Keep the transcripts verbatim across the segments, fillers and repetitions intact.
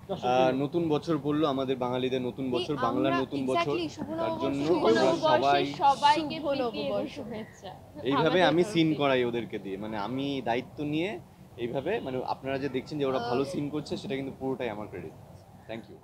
নতুন বছর বললো আমাদের বাঙালিদের নতুন বছর, বাংলার নতুন বছর, তার জন্য সবাই সবাইকে শুভেচ্ছা। এইভাবে আমি সিন করাই ওদেরকে দিয়ে, মানে আমি দায়িত্ব নিয়ে এইভাবে, মানে আপনারা যে দেখছেন যে ওরা ভালো সিন করছে সেটা কিন্তু পুরোটাই আমার ক্রেডিট। Thank you.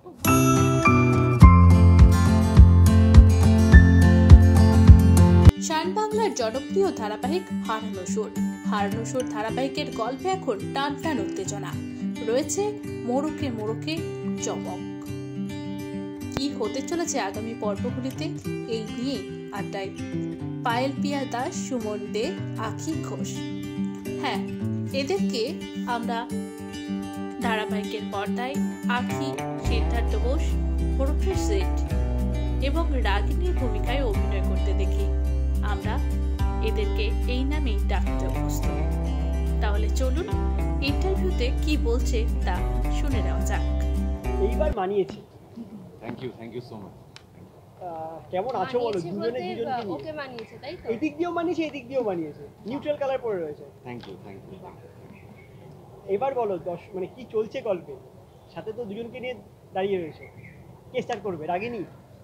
শান বাংলার জনপ্রিয় ধারাবাহিক হারানো সুর। হারানো সুর ধারাবাহিকের গল্পে এখন টান টান উত্তেজনা, রয়েছে মোড়কে মোড়কে চমক। কি হতে চলেছে আগামী পর্বগুলিতে, এই নিয়ে আড্ডায় পায়েল পিয়া দাস, সুমন দে, আখি ঘোষ। হ্যাঁ, এদেরকে আমরা ধারাবাহিকের পর্দায় আখি, সিদ্ধার্থ বোস, ওরফে সেট এবং রাগিনীর ভূমিকায় অভিনয় করতে দেখি। আমরা এদেরকে এই নামেই ডাকতে অভ্যস্ত। তাহলে চলুন ইন্টারভিউতে কি বলছে তা শুনে নেওয়া যাক। এইবার মানিয়েছে। Thank you, thank you so much. কেমন আছো বলো? দুজনে দুজনকে ওকে মানিয়েছে, তাই তো? এদিক দিয়েও মানিয়েছে, এদিক দিয়েও মানিয়েছে, নিউট্রাল কালার পরে রয়েছে। Thank you, thank you. এবার বলো দশ মানে কি চলছে গল্পে? সাথে তো দুজনকে নিয়ে দাঁড়িয়ে রয়েছে, কে স্টার্ট করবে? রাগিনী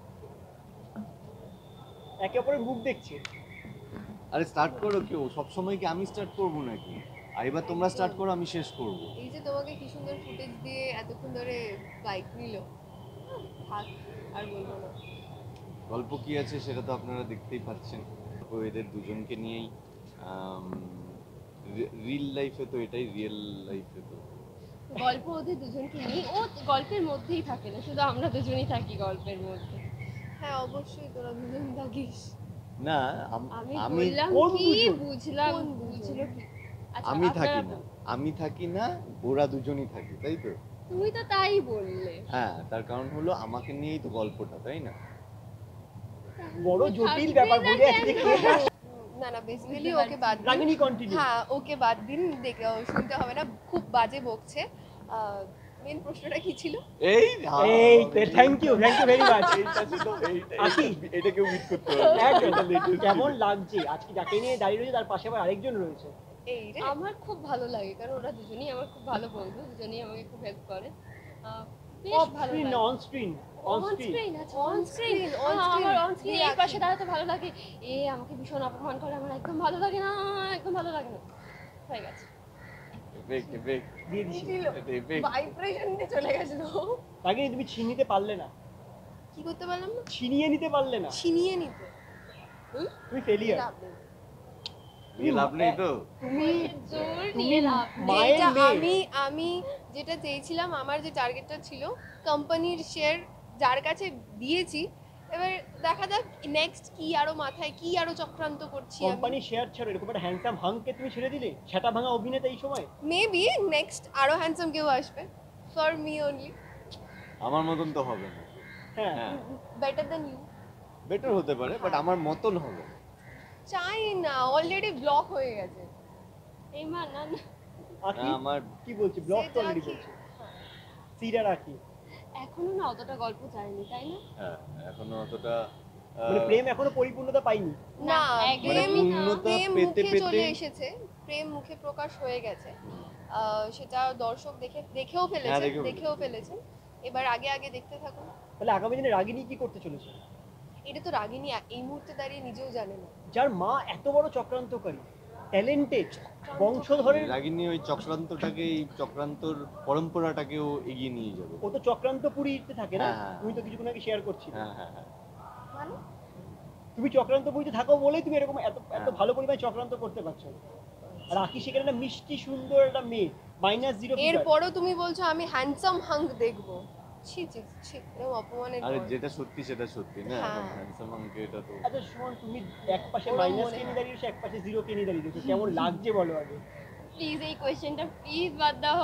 একে অপরের মুখ দেখছে। আরে স্টার্ট করো, কেউ সবসময় কি আমি স্টার্ট করবো নাকি? এবার তোমরা স্টার্ট করো, আমি শেষ করবো। এই যে তোমাকে কি সুন্দর ফুটেজ দিয়ে এতক্ষণ ধরে বাইক নিল, থাক আর বলবো না। গল্প কি আছে সেটা তো আপনারা দেখতেই পাচ্ছেন। তো এদের দুজনকে নিয়েই রিয়েল লাইফে তো এটাই রিয়েল লাইফে তো গল্প ওদের দুজনকে নিয়ে, ও গল্পের মধ্যেই থাকে না, শুধু আমরা দুজনই থাকি গল্পের মধ্যে। হ্যাঁ অবশ্যই তোরা দুজন থাকিস। না আমি আমি বললাম কি বুঝলাম, বুঝলো কি? আচ্ছা, আমি থাকি আপনারা না, আমি থাকি না, ওরা দুজনই থাকি, তাই তো? তুমি তো তাই বললে। হ্যাঁ, তার কারণ হলো আমাকে নিয়েই তো গল্পটা, তাই না? বড় জটিল ব্যাপার বলে আজকে না না বেসিক্যালি ওকে বাদ দিন। রাগিনী কন্টিনিউ। হ্যাঁ ওকে বাদ দিন, দেখে শুনতে হবে না, খুব বাজে বকছে। মেন প্রশ্নটা কি ছিল? এই এই thank you, thank you very much. এইটা ছিল, এইটা আকি এটা কেউ মিট করতে পারবে না। কেমন লাগছে আজকে যাকে নিয়ে দাঁড়িয়ে রয়েছে তার পাশে আবার আরেকজন রয়েছে? এই রে আমার খুব ভালো লাগে, কারণ ওরা দুজনেই আমার খুব ভালো বন্ধু, দুজনেই আমাকে খুব হেল্প করে। বেশ ভালো লাগে। On screen, on screen, on screen, on screen, আমার অন স্ক্রিন এই পাশে দাঁড়াতে ভালো লাগে। এ আমাকে ভীষণ অপমান করে, আমার একদম ভালো লাগে না, একদম ভালো লাগে না। হয়ে গেছে। এফেক্ট এফেক্ট দিয়ে দিছি। এফেক্ট ভাইব্রেশন দিয়ে চলে গেছিল। রাগিনী তুমি ছিনিয়ে নিতে পারলে না। কি করতে পারলাম না? ছিনিয়ে নিতে পারলে না। ছিনিয়ে নিতে তুমি ফেলিয়ার। এই লাভ নেই তো। তুমি জোর নিয়ে লাভ নেই। যেটা আমি আমি যেটা চেয়েছিলাম, আমার যে টার্গেটটা ছিল, কোম্পানির শেয়ার যার কাছে দিয়েছি, এবার দেখা যাক নেক্সট কি আরো মাথায় কি আরো চক্রান্ত করছি। কোম্পানি শেয়ার ছাড়ো, এরকম একটা হ্যান্ডসাম হাংকে তুমি ছেড়ে দিলে, সেটা ভাঙা অভিনেতা এই সময়। মেবি নেক্সট আরো হ্যান্ডসাম কেউ আসবে, ফর মি অনলি। আমার মতন তো হবে না। হ্যাঁ, বেটার দ্যান ইউ। বেটার হতে পারে, বাট আমার মতন হবে না। চাই না, অলরেডি ব্লক হয়ে গেছে। এই মা না না, আকি আমার কি বলছি, ব্লক তো অলরেডি বলছি। সিরা রাখি এখনো না অতটা গল্প চাইনি, তাই না? হ্যাঁ, এখনো অতটা মানে প্রেম এখনো পরিপূর্ণতা পাইনি। না, মানে প্রেম পূর্ণতা প্রেম পেতে মুখে পেতে চলে এসেছে, প্রেম মুখে প্রকাশ হয়ে গেছে। সেটা দর্শক দেখে দেখেও ফেলেছে, দেখেও ফেলেছে। এবার আগে আগে দেখতে থাকুন। তাহলে আগামী দিনে রাগিনী কি করতে চলেছে? এটা তো রাগিনী এই মুহূর্তে দাঁড়িয়ে নিজেও জানে না। যার মা এত বড় চক্রান্তকারী, ট্যালেন্টেড, বংশধরের। রাগিনী ওই চক্রান্তটাকে, এই চক্রান্তর পরম্পরাটাকেও এগিয়ে নিয়ে যাবে। ও তো চক্রান্তপুরীতে থাকে না? হ্যাঁ। তুমি তো কিছুক্ষণ আগে শেয়ার করছিলে। হ্যাঁ হ্যাঁ হ্যাঁ। মানে তুমি চক্রান্তপুরীতে থাকো বলেই তুমি এরকম এত এত ভালো পরিমাণে চক্রান্ত করতে পারছো। আর আকি সেখানে একটা মিষ্টি সুন্দর একটা মেয়ে, মাইনাস জিরো। এরপরও তুমি বলছো আমি হ্যান্ডসাম হাঙ্ক দেখবো? ছি ছি ছি, এরকম অপমানের। আরে যেটা সত্যি সেটা সত্যি না, হ্যান্ডসাম আঙ্কে এটা তো। আচ্ছা শোন, তুমি এক পাশে মাইনাস কে নিয়ে দাঁড়িয়েছো, এক পাশে জিরো কে নিয়ে দাঁড়িয়েছো, কেমন লাগছে বলো আগে? প্লিজ এই কোয়েশ্চেনটা প্লিজ বাদ দাও।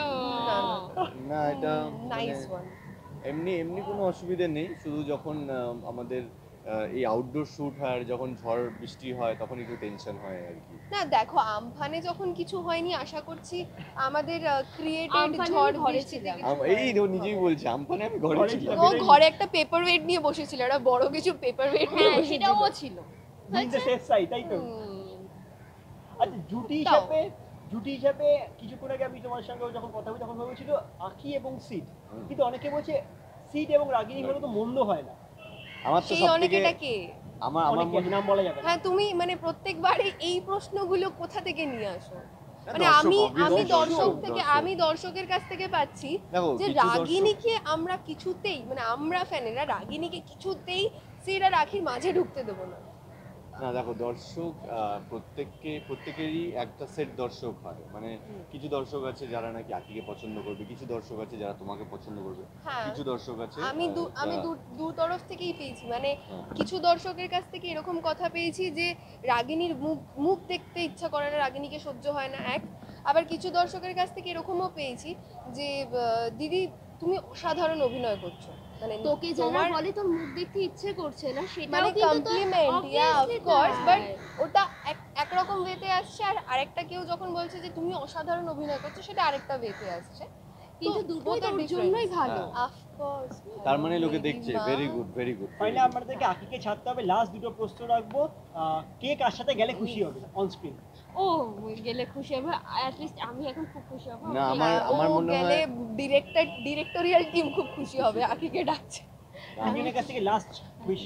না এটা নাইস ওয়ান। এমনি এমনি কোনো অসুবিধা নেই, শুধু যখন আমাদের এই আউটডোর শুট হয়, যখন ঝড় বৃষ্টি হয় তখন একটু টেনশন হয় আর কি। না দেখো, আমফানে যখন কিছু হয়নি, আশা করছি আমাদের ক্রিয়েটেড ঝড় বৃষ্টিতে কিছু। এই ও নিজেই বলছে আমফানে আমি ঘরে ছিলাম। ও ঘরে একটা পেপার ওয়েট নিয়ে বসেছিল, একটা বড় কিছু পেপার ওয়েট নিয়ে হ্যাঁ, বসেছিল। সেটাও ছিল। দিন দ্য শেষ সাই, তাই তো? আচ্ছা জুটি হিসেবে জুটি হিসাবে কিছুক্ষণ আগে আমি তোমার সঙ্গে যখন কথা বলি তখন ভেবেছিল আঁখি এবং সিড, কিন্তু অনেকে বলছে সিড এবং রাগিনী হলে তো মন্দ হয় না। আমার তো সেই সবথেকে অনেকেটা কে? আমার আমার অনেকে মনে নাম বলা যাবে না। হ্যাঁ, তুমি মানে প্রত্যেকবারে এই প্রশ্নগুলো কোথা থেকে নিয়ে আসো? মানে দর্শক, আমি obviously আমি দর্শক, দর্শক থেকে দর্শক। আমি দর্শকের কাছ থেকে পাচ্ছি দেখো, যে কিছু দর্শক- রাগিনীকে আমরা কিছুতেই, মানে আমরা ফ্যানেরা রাগিনীকে কিছুতেই সেটা রাখির মাঝে ঢুকতে দেবো না। না দেখো, দর্শক আহ, প্রত্যেককে প্রত্যেকেরই একটা সেট দর্শক হয়, মানে কিছু দর্শক আছে যারা নাকি আঁকিকে পছন্দ করবে, কিছু দর্শক আছে যারা তোমাকে পছন্দ করবে, হ্যাঁ, কিছু দর্শক আছে আমি দু আহ, আমি যারা- দু দু তরফ থেকেই পেয়েছি। মানে হ্যাঁ। কিছু দর্শকের কাছ থেকে এরকম কথা পেয়েছি যে রাগিনীর মুখ মুখ দেখতে ইচ্ছা করে না, রাগিনীকে সহ্য হয় না এক। আবার কিছু দর্শকের কাছ থেকে এরকমও পেয়েছি যে আহ, দিদি তুমি অসাধারণ অভিনয় করছো, মানে তোকে যারা তোমার বলে তোর মুখ দেখতে ইচ্ছে করছে না, সেটাও মানে কিন্তু তোর compliment, yeah of obviously course, তাই। বাট ওটা এক একরকম ওয়েতে আসছে, আর আরেকটা কেউ যখন বলছে যে তুমি অসাধারণ অভিনয় করছো সেটা আরেকটা ওয়েতে আসছে। কিন্তু দুটোই তোর জন্যই ভালো। অফ কোর্স, তার মানে লোকে দেখছে, very good very good. Finally আমাদেরকে আঁকিকে ছাড়তে হবে। লাস্ট দুটো প্রশ্ন রাখবো, আহ, কে কার সাথে গেলে খুশি হবে অন স্ক্রিন? ও গেলে খুশি হবে, অ্যাট লিস্ট আমি এখন খুব খুশি হব। না, আমার- আমার মনে হয়- গেলে ডিরেক্টর ডিরেক্টোরিয়াল টিম খুব খুশি হবে, আকিকে ডাকছে। তিনজনের কাছ থেকে লাস্ট উইশ।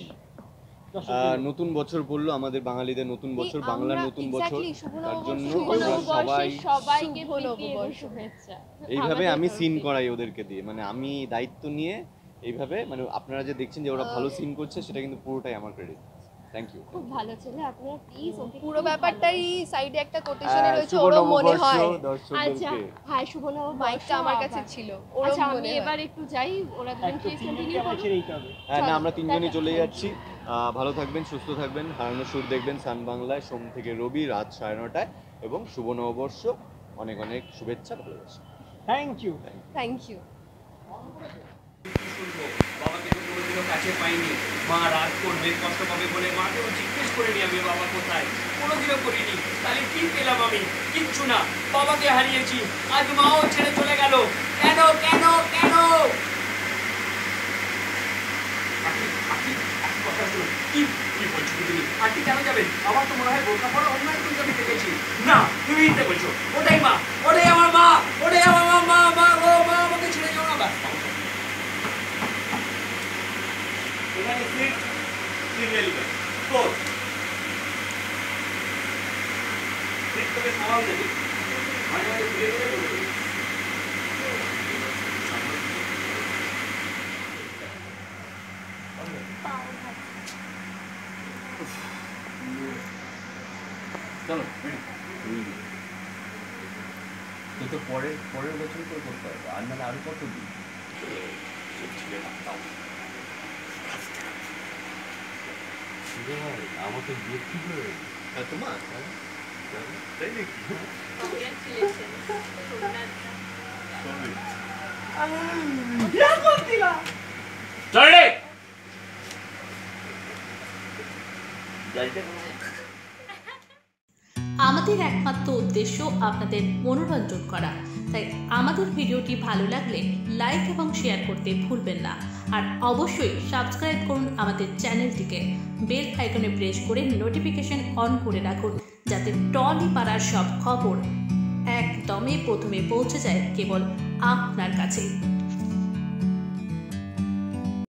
আহ, নতুন বছর পড়লো আমাদের বাঙালিদের, নতুন বছর, এই বাংলার আমরা নতুন বছর, exactly শুভ তার নববর্ষ, জন্য শুভ আমরা নববর্ষ। সবাই সবাইকে শুভ প্রীতি এবং নববর্ষ। শুভেচ্ছা। এইভাবে আমাদের আমি তরফ সিন থেকে। করাই ওদেরকে দিয়ে, মানে আমি দায়িত্ব নিয়ে এইভাবে, মানে আপনারা যে দেখছেন যে ওরা ভালো সিন করছে সেটা কিন্তু পুরোটাই আমার ক্রেডিট। Thank you. খুব ভালো ছেলে, আপনারা প্লিজ ওকে পুরো খুব ব্যাপারটাই ভালোবাসুন। সাইডে একটা কোটেশনে রয়েছে, শুভ ওরও মনে নববর্ষ হয়। আচ্ছা, দর্শকদেরকে। হ্যাঁ শুভ নববর্ষ। মাইকটা আমার কাছে আবার। ছিল, ওরও আচ্ছা আমি মনে হয়। এবার একটু যাই, ওরা দুজন একটু প্লিজ তিনজনকে কন্টিনিউ আমার করুন। ছেড়ে দিতে হবে। হ্যাঁ, না চলো, আমরা তিনজনই টাটা, চলে thank you. যাচ্ছি। আহ, ভালো থাকবেন, সুস্থ থাকবেন, হারানো সুর দেখবেন সান বাংলায় সোম থেকে রবি রাত সাড়ে নটায়, এবং শুভ নববর্ষ, অনেক অনেক শুভেচ্ছা, ভালোবাসা। Thank you. Thank you. বাবাকে তো কোনোদিনও কাছে পাইনি, মা রাগ করবে, কষ্ট পাবে বলে মাকেও জিজ্ঞেস করিনি আমি বাবা কোথায়, কোনোদিনও করিনি। তাহলে কি পেলাম আমি? কিচ্ছু না। বাবাকে হারিয়েছি, আজ মাও ছেড়ে চলে গেল। কেন কেন কেন? আঁটি, আঁটি, আঁটি কথা শোনো। কি কি বলছো তুমি? আঁটি কেন যাবেন? আমার তো মনে হয় বোরকা পরা অন্য একজনকে আমি দেখেছি। না, তুমি মিথ্যে বলছো। ওটাই মা, ওটাই আমার মা, ওটাই আমার মা, মা মা ও মা, আমাকে ছেড়ে যাও না। ব্যাস, এখানে সিট সিরিয়াল কোড সিট তোকে সামাল দেবে, মাঝে মাঝে ঘুরে ঘুরে বলবে। চলো তুই তো পরের পরের বছর করে করতে হবে, আর মানে আরো কত দিন আমাকে বিয়ে কি করে তোমার তাই নাকি? চলে আমাদের একমাত্র উদ্দেশ্য আপনাদের মনোরঞ্জন করা, তাই আমাদের ভিডিওটি ভালো লাগলে লাইক এবং শেয়ার করতে ভুলবেন না। আর অবশ্যই সাবস্ক্রাইব করুন আমাদের চ্যানেলটিকে, বেল আইকনে প্রেস করে নোটিফিকেশন অন করে রাখুন, যাতে টলি পাড়ার সব খবর একদমই প্রথমে পৌঁছে যায় কেবল আপনার কাছে।